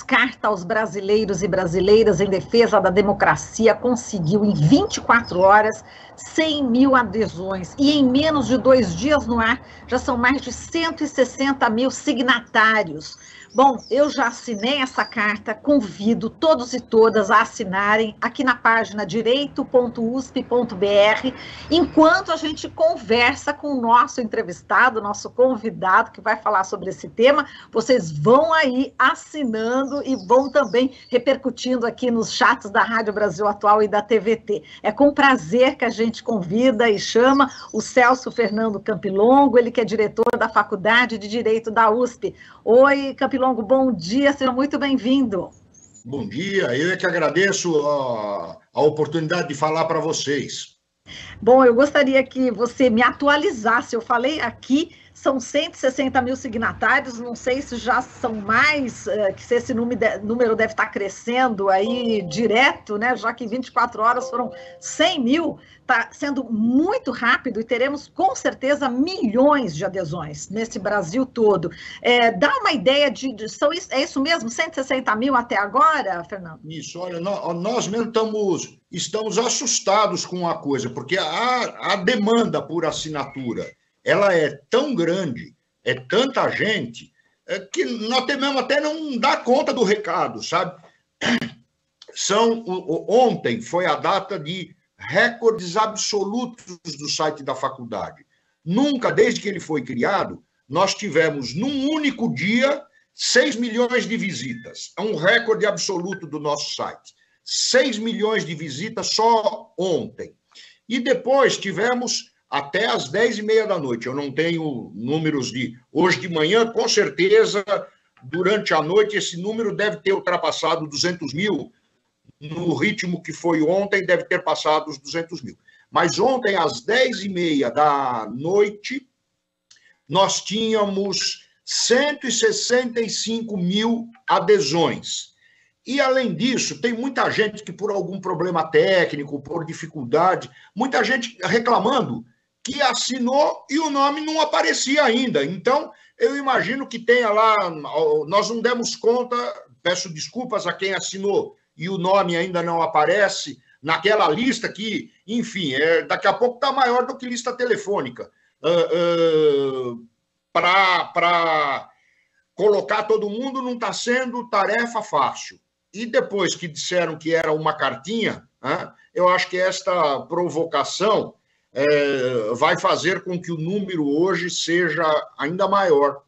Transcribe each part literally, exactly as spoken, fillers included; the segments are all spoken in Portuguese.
Carta aos Brasileiros e Brasileiras em Defesa da Democracia conseguiu, em vinte e quatro horas, cem mil adesões. E em menos de dois dias no ar, já são mais de cento e sessenta mil signatários. Bom, eu já assinei essa carta, convido todos e todas a assinarem aqui na página direito ponto usp ponto br, enquanto a gente conversa com o nosso entrevistado, nosso convidado, que vai falar sobre esse tema. Vocês vão aí assinando e vão também repercutindo aqui nos chats da Rádio Brasil Atual e da T V T. É com prazer que a gente convida e chama o Celso Fernando Campilongo, ele que é diretor da Faculdade de Direito da U S P. Oi, Campilongo. Bom dia, seja muito bem-vindo. Bom dia, eu é que agradeço a, a oportunidade de falar para vocês. Bom, eu gostaria que você me atualizasse. Eu falei aqui, são cento e sessenta mil signatários, não sei se já são mais, que se esse número deve estar crescendo aí direto, né? Já que em vinte e quatro horas foram cem mil, está sendo muito rápido e teremos com certeza milhões de adesões nesse Brasil todo. É, dá uma ideia de, de são, é isso mesmo, cento e sessenta mil até agora, Fernando? Isso, olha, nós, nós mesmo estamos, estamos assustados com a coisa, porque a, a demanda por assinatura, ela é tão grande, é tanta gente, é, que nós tememos até não dar conta do recado, sabe? São, ontem foi a data de recordes absolutos do site da faculdade. Nunca, desde que ele foi criado, nós tivemos, num único dia, seis milhões de visitas. É um recorde absoluto do nosso site. seis milhões de visitas só ontem. E depois tivemos até às dez e meia da noite. Eu não tenho números de... Hoje de manhã, com certeza, durante a noite, esse número deve ter ultrapassado duzentos mil. No ritmo que foi ontem, deve ter passado os duzentos mil. Mas ontem, às dez e meia da noite, nós tínhamos cento e sessenta e cinco mil adesões. E, além disso, tem muita gente que, por algum problema técnico, por dificuldade, muita gente reclamando que assinou e o nome não aparecia ainda. Então, eu imagino que tenha lá... Nós não demos conta, peço desculpas a quem assinou e o nome ainda não aparece naquela lista que, enfim, é, daqui a pouco está maior do que lista telefônica. Uh, uh, Para colocar todo mundo não está sendo tarefa fácil. E depois que disseram que era uma cartinha, né, eu acho que esta provocação é, vai fazer com que o número hoje seja ainda maior.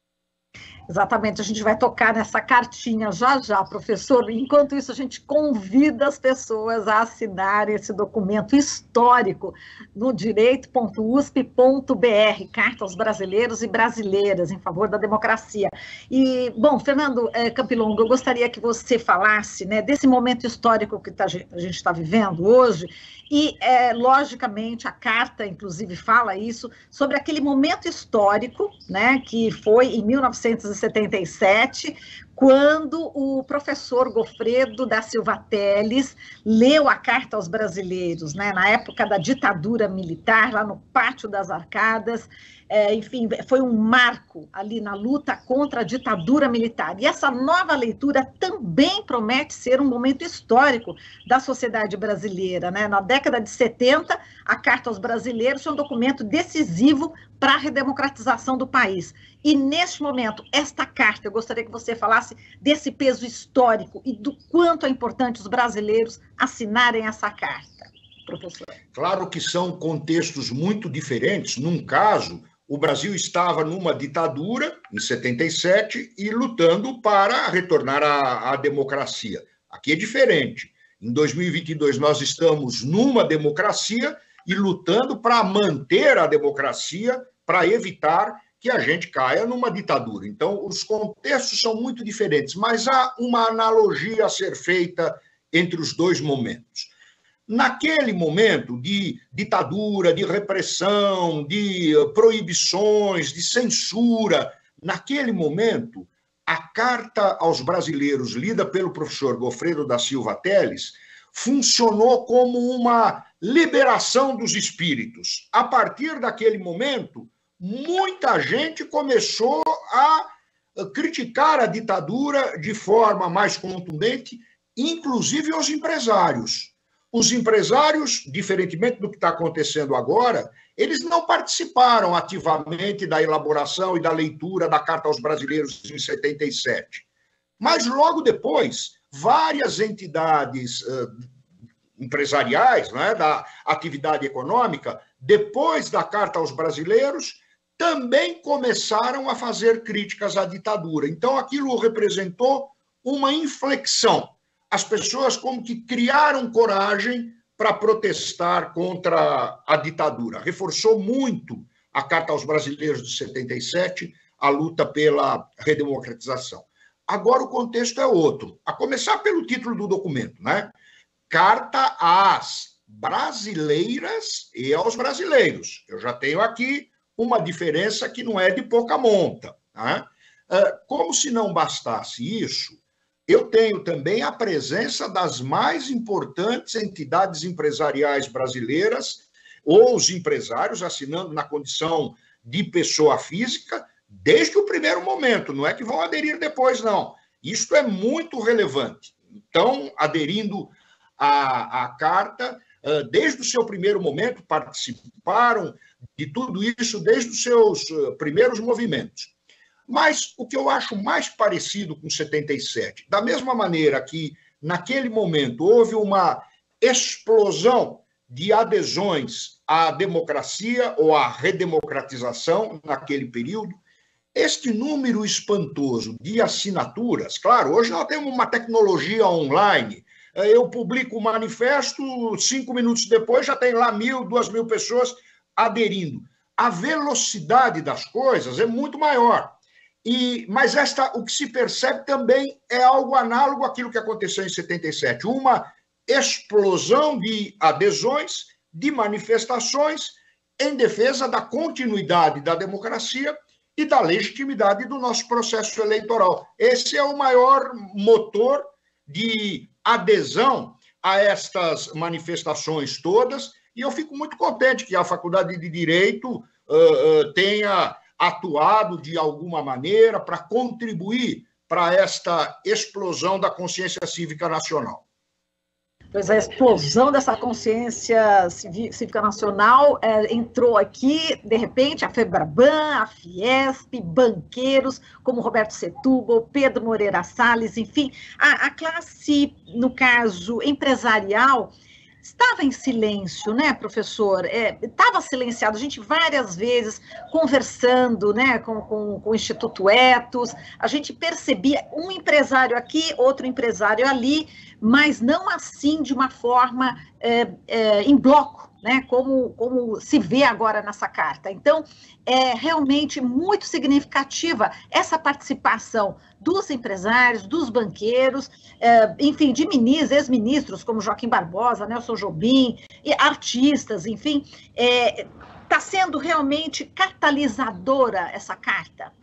Exatamente, a gente vai tocar nessa cartinha já já, professor. Enquanto isso, a gente convida as pessoas a assinarem esse documento histórico no direito ponto usp ponto br, Carta aos Brasileiros e Brasileiras em favor da democracia. E, bom, Fernando eh, Campilongo, eu gostaria que você falasse, né, desse momento histórico que tá, a gente está vivendo hoje. E, é, logicamente, a carta, inclusive, fala isso, sobre aquele momento histórico, né, que foi em mil novecentos e setenta e sete, quando o professor Goffredo da Silva Teles leu a Carta aos Brasileiros, né, na época da ditadura militar, lá no Pátio das Arcadas. É, enfim, foi um marco ali na luta contra a ditadura militar. E essa nova leitura também promete ser um momento histórico da sociedade brasileira, né? Na década de setenta, a Carta aos Brasileiros foi um documento decisivo para a redemocratização do país. E, neste momento, esta carta, eu gostaria que você falasse desse peso histórico e do quanto é importante os brasileiros assinarem essa carta, professor. Claro que são contextos muito diferentes. Num caso, o Brasil estava numa ditadura, em setenta e sete, e lutando para retornar à, à democracia. Aqui é diferente. Em dois mil e vinte e dois, nós estamos numa democracia e lutando para manter a democracia, para evitar que a gente caia numa ditadura. Então, os contextos são muito diferentes, mas há uma analogia a ser feita entre os dois momentos. Naquele momento de ditadura, de repressão, de proibições, de censura, naquele momento, a Carta aos Brasileiros, lida pelo professor Goffredo da Silva Teles, funcionou como uma liberação dos espíritos. A partir daquele momento, muita gente começou a criticar a ditadura de forma mais contundente, inclusive os empresários. Os empresários, diferentemente do que está acontecendo agora, eles não participaram ativamente da elaboração e da leitura da Carta aos Brasileiros em setenta e sete. Mas, logo depois, várias entidades uh, empresariais, né, da atividade econômica, depois da Carta aos Brasileiros, também começaram a fazer críticas à ditadura. Então, aquilo representou uma inflexão. As pessoas como que criaram coragem para protestar contra a ditadura. Reforçou muito a Carta aos Brasileiros de setenta e sete, a luta pela redemocratização. Agora o contexto é outro, a começar pelo título do documento, né? Carta às brasileiras e aos brasileiros. Eu já tenho aqui uma diferença que não é de pouca monta, né? Como se não bastasse isso, eu tenho também a presença das mais importantes entidades empresariais brasileiras, ou os empresários assinando na condição de pessoa física, desde o primeiro momento, não é que vão aderir depois, não. Isso é muito relevante. Então, aderindo à, à carta, desde o seu primeiro momento, participaram de tudo isso desde os seus primeiros movimentos. Mas o que eu acho mais parecido com setenta e sete, da mesma maneira que, naquele momento, houve uma explosão de adesões à democracia ou à redemocratização naquele período, este número espantoso de assinaturas, claro, hoje nós temos uma tecnologia online, eu publico um manifesto, cinco minutos depois já tem lá mil, duas mil pessoas aderindo. A velocidade das coisas é muito maior. E, mas esta, o que se percebe também é algo análogo àquilo que aconteceu em setenta e sete, uma explosão de adesões, de manifestações em defesa da continuidade da democracia e da legitimidade do nosso processo eleitoral. Esse é o maior motor de adesão a estas manifestações todas, e eu fico muito contente que a Faculdade de Direito uh, uh, tenha atuado de alguma maneira para contribuir para esta explosão da consciência cívica nacional. Pois a explosão dessa consciência cívica nacional é, entrou aqui, de repente, a FEBRABAN, a Fiesp, banqueiros como Roberto Setúbal, Pedro Moreira Salles, enfim, a, a classe, no caso, empresarial, estava em silêncio, né, professor? É, estava silenciado, a gente várias vezes conversando, né, com, com, com o Instituto Etos, a gente percebia um empresário aqui, outro empresário ali, mas não assim de uma forma é, é, em bloco, né, como, como se vê agora nessa carta. Então, é realmente muito significativa essa participação dos empresários, dos banqueiros, é, enfim, de ministros, ex-ministros como Joaquim Barbosa, Nelson Jobim, e artistas, enfim, está é, sendo realmente catalisadora essa carta.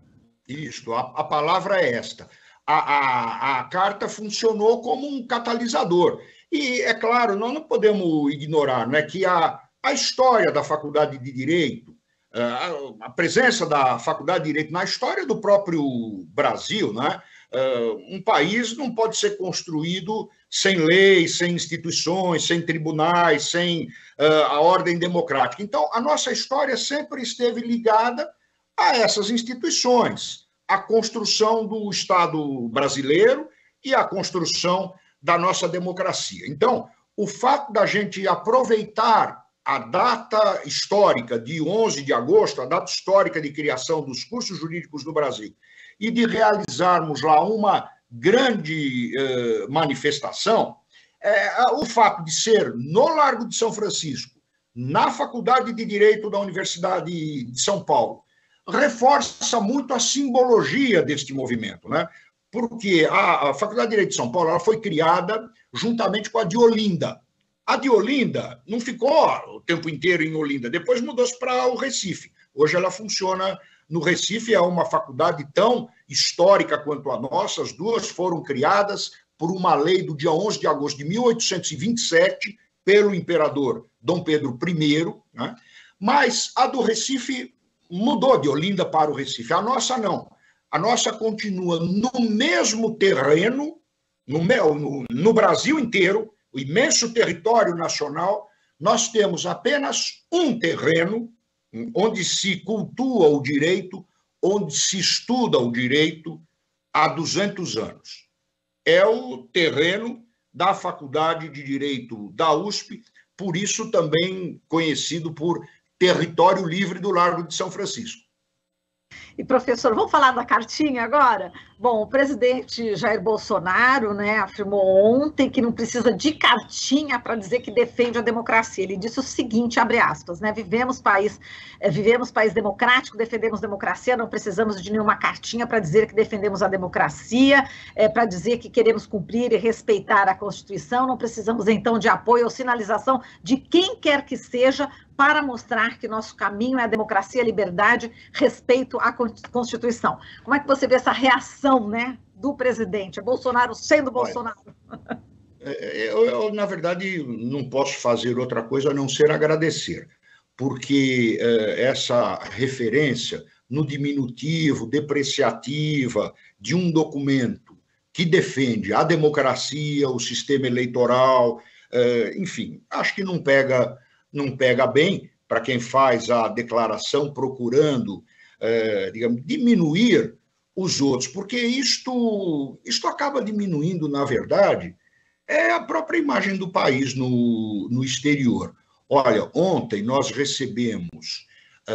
Isso, a, a palavra é esta. A, a, a carta funcionou como um catalisador. E, é claro, nós não podemos ignorar, né, que a, a história da Faculdade de Direito, a, a presença da Faculdade de Direito na história do próprio Brasil, né, um país não pode ser construído sem leis, sem instituições, sem tribunais, sem a ordem democrática. Então, a nossa história sempre esteve ligada a essas instituições, a construção do Estado brasileiro e a construção da nossa democracia. Então, o fato da gente aproveitar a data histórica de onze de agosto, a data histórica de criação dos cursos jurídicos no Brasil, e de realizarmos lá uma grande eh, manifestação, eh, o fato de ser no Largo de São Francisco, na Faculdade de Direito da Universidade de São Paulo, reforça muito a simbologia deste movimento, né? Porque a, a Faculdade de Direito de São Paulo ela foi criada juntamente com a de Olinda. A de Olinda não ficou o tempo inteiro em Olinda, depois mudou-se para o Recife. Hoje ela funciona no Recife, é uma faculdade tão histórica quanto a nossa, as duas foram criadas por uma lei do dia onze de agosto de mil oitocentos e vinte e sete, pelo imperador Dom Pedro I, né? Mas a do Recife mudou de Olinda para o Recife, a nossa não. a nossa continua no mesmo terreno, no, no, no Brasil inteiro, o imenso território nacional, nós temos apenas um terreno onde se cultua o direito, onde se estuda o direito há duzentos anos. É o terreno da Faculdade de Direito da U S P, por isso também conhecido por Território Livre do Largo de São Francisco. E, professor, vamos falar da cartinha agora? Bom, o presidente Jair Bolsonaro, né, afirmou ontem que não precisa de cartinha para dizer que defende a democracia. Ele disse o seguinte, abre aspas, né, vivemos país, é, vivemos país democrático, defendemos democracia, não precisamos de nenhuma cartinha para dizer que defendemos a democracia, é, para dizer que queremos cumprir e respeitar a Constituição, não precisamos, então, de apoio ou sinalização de quem quer que seja para mostrar que nosso caminho é a democracia, a liberdade, respeito à Constituição. Como é que você vê essa reação, né, do presidente? É Bolsonaro sendo Bolsonaro? Eu, eu, na verdade, não posso fazer outra coisa a não ser agradecer, porque eh, essa referência no diminutivo, depreciativa, de um documento que defende a democracia, o sistema eleitoral, eh, enfim, acho que não pega... não pega bem para quem faz a declaração procurando, é, digamos, diminuir os outros, porque isto, isto acaba diminuindo, na verdade, é a própria imagem do país no, no exterior. Olha, ontem nós recebemos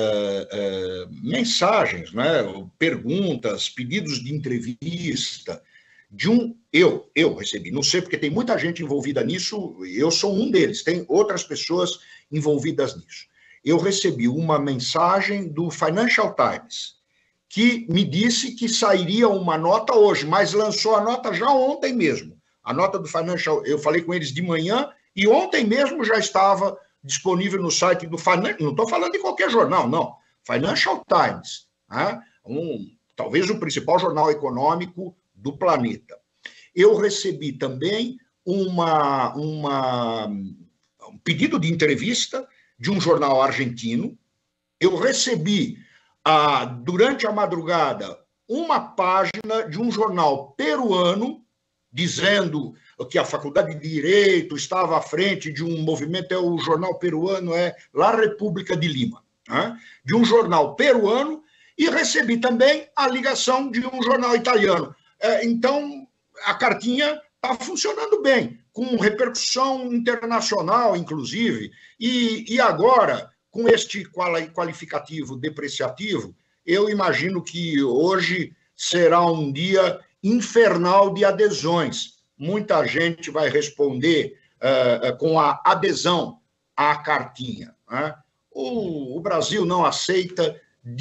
é, é, mensagens, né, perguntas, pedidos de entrevista, de um, eu, eu recebi, não sei porque tem muita gente envolvida nisso, eu sou um deles, tem outras pessoas envolvidas nisso. Eu recebi uma mensagem do Financial Times, que me disse que sairia uma nota hoje, mas lançou a nota já ontem mesmo. A nota do Financial, eu falei com eles de manhã, e ontem mesmo já estava disponível no site do Financial, não estou falando de qualquer jornal, não, Financial Times, né? um, talvez o principal jornal econômico do planeta. Eu recebi também uma, uma, um pedido de entrevista de um jornal argentino. Eu recebi, ah, durante a madrugada, uma página de um jornal peruano dizendo que a Faculdade de Direito estava à frente de um movimento, é o jornal peruano, é La República de Lima, né? De um jornal peruano, e recebi também a ligação de um jornal italiano. Então, a cartinha está funcionando bem, com repercussão internacional, inclusive, e, e agora, com este qualificativo depreciativo, eu imagino que hoje será um dia infernal de adesões. Muita gente vai responder uh, com a adesão à cartinha, né? O, o Brasil não aceita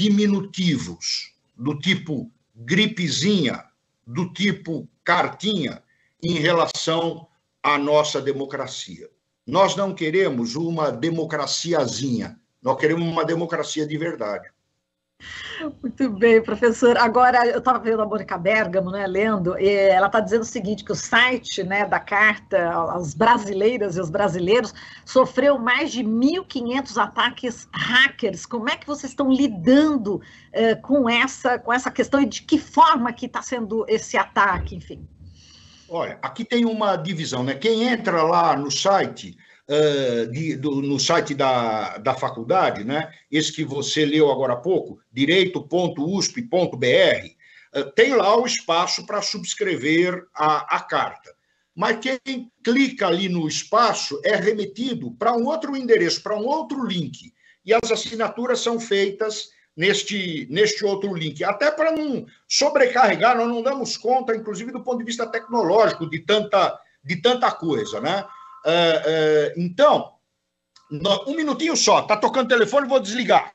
diminutivos do tipo gripezinha, do tipo cartinha, em relação à nossa democracia. Nós não queremos uma democraciazinha, nós queremos uma democracia de verdade. Muito bem, professor. Agora, eu estava vendo a Mônica Bergamo, né, lendo, e ela está dizendo o seguinte, que o site, né, da carta às brasileiras e os brasileiros sofreu mais de mil e quinhentos ataques hackers. Como é que vocês estão lidando eh, com, essa, com essa questão e de que forma que está sendo esse ataque, enfim? Olha, aqui tem uma divisão, né? Quem entra lá no site... Uh, de, do, no site da, da faculdade, né? Esse que você leu agora há pouco, direito ponto u s p ponto b r, uh, tem lá o espaço para subscrever a, a carta. Mas quem clica ali no espaço é remetido para um outro endereço, para um outro link. E as assinaturas são feitas neste, neste outro link. Até para não sobrecarregar, nós não damos conta, inclusive do ponto de vista tecnológico, de tanta, de tanta coisa, né? Uh, uh, então, no, um minutinho só, tá tocando o telefone, vou desligar.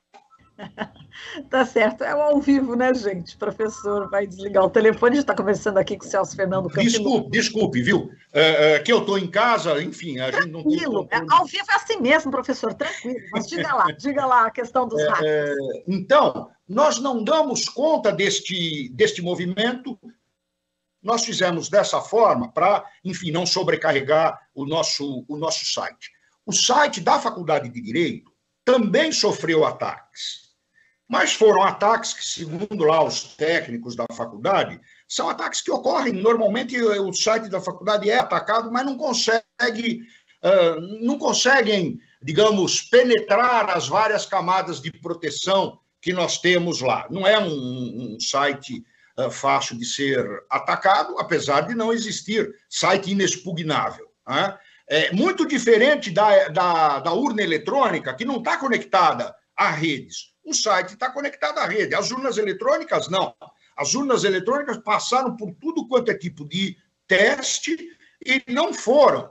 Tá certo, é ao vivo, né, gente? O professor vai desligar o telefone, a gente está conversando aqui com o Celso Fernando Campos. Desculpe, desculpe, viu? Uh, uh, que eu estou em casa, enfim, a gente não tem... Tranquilo, é, ao vivo é assim mesmo, professor, tranquilo, mas diga lá, diga lá a questão dos hackers. Uh, então, nós não damos conta deste, deste movimento. Nós fizemos dessa forma para, enfim, não sobrecarregar o nosso, o nosso site. O site da Faculdade de Direito também sofreu ataques, Mas foram ataques que, segundo lá os técnicos da faculdade, são ataques que ocorrem. Normalmente o site da faculdade é atacado, mas não consegue, uh, não conseguem, digamos, penetrar as várias camadas de proteção que nós temos lá. Não é um, um site uh, fácil de ser atacado, apesar de não existir site inexpugnável. Né? É muito diferente da, da, da urna eletrônica, que não está conectada a redes. O site está conectado à rede. As urnas eletrônicas, não. As urnas eletrônicas passaram por tudo quanto é tipo de teste e não foram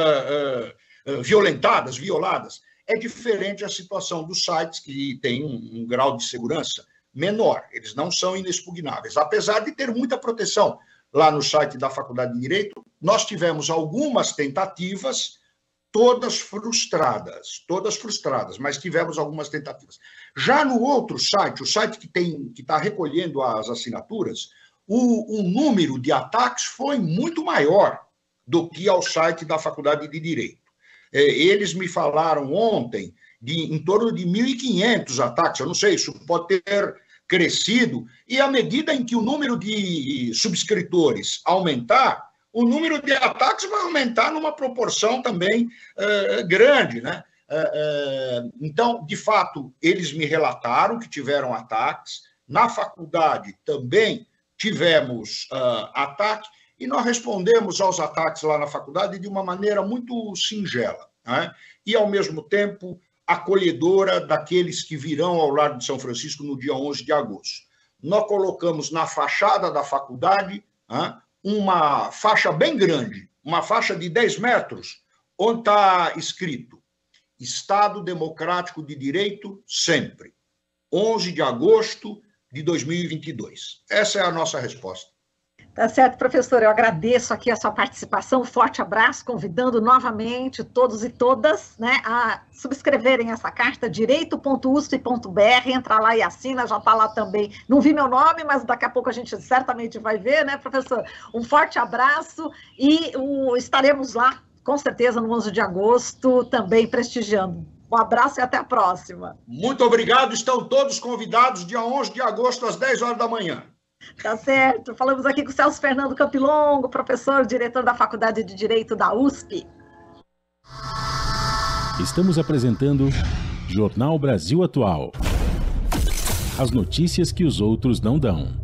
uh, uh, violentadas, violadas. É diferente a situação dos sites, que tem um, um grau de segurança menor. Eles não são inexpugnáveis. Apesar de ter muita proteção lá no site da Faculdade de Direito, nós tivemos algumas tentativas, todas frustradas, todas frustradas, mas tivemos algumas tentativas. Já no outro site, o site que tem, que está recolhendo as assinaturas, o, o número de ataques foi muito maior do que ao site da Faculdade de Direito. É, eles me falaram ontem de em torno de mil e quinhentos ataques, eu não sei, isso pode ter crescido, e à medida em que o número de subscritores aumentar, o número de ataques vai aumentar numa proporção também uh, grande, né? Uh, uh, então, de fato, eles me relataram que tiveram ataques. Na faculdade também tivemos uh, ataque, e nós respondemos aos ataques lá na faculdade de uma maneira muito singela, né? E, ao mesmo tempo, acolhedora daqueles que virão ao Largo de São Francisco no dia onze de agosto. Nós colocamos na fachada da faculdade, né, uma faixa bem grande, uma faixa de dez metros, onde está escrito Estado Democrático de Direito sempre, onze de agosto de dois mil e vinte e dois. Essa é a nossa resposta. Tá certo, professor, eu agradeço aqui a sua participação, um forte abraço, convidando novamente todos e todas, né, a subscreverem essa carta, direito ponto u s p ponto b r, entra lá e assina, já está lá também, não vi meu nome, mas daqui a pouco a gente certamente vai ver, né, professor? Um forte abraço e um, estaremos lá, com certeza, no onze de agosto, também prestigiando. Um abraço e até a próxima. Muito obrigado, estão todos convidados, dia onze de agosto, às dez horas da manhã. Tá certo. Falamos aqui com o Celso Fernando Campilongo, professor, diretor da Faculdade de Direito da U S P. Estamos apresentando Jornal Brasil Atual. As notícias que os outros não dão.